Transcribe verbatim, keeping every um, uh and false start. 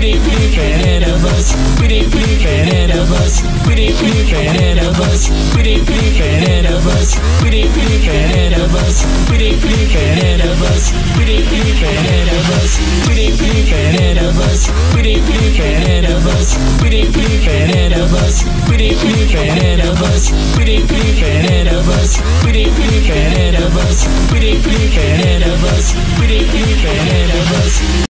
pretty, pretty fan of us, pretty, pretty fan of us, pretty, pretty fan of us, pretty, pretty fan of us, pretty, pretty fan of us, pretty, pretty fan of us, pretty, pretty fan of us, pretty, pretty fan of us, pretty, pretty fan of us, pretty, pretty fan of us, pretty, pretty fan of us, pretty, pretty fan of us, pretty, pretty fan of us, pretty, pretty fan of us, pretty, pretty fan of us.